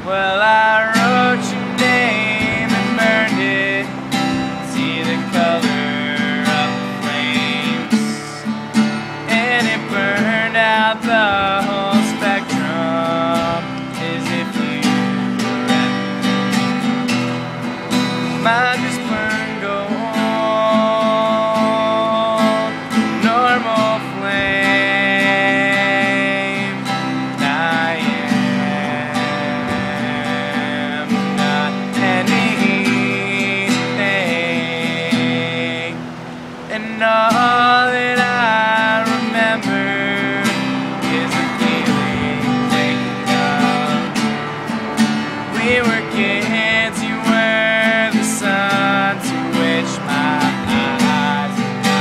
Well, I wrote your name and burned it. See the color of the flames, and it burned out the whole spectrum as if you were everything. Mine just burned gold, normal flame. I am not anything, and all that I remember is the feeling taken of. We were kids, you were the sun to which my eyes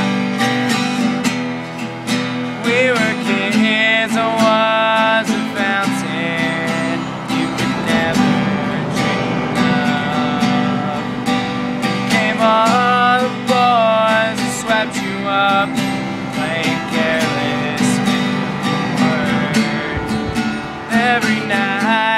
were. We were kids, I was a fountain you could never dream of. Came all the boys and swept you up, playing careless with the word. Every night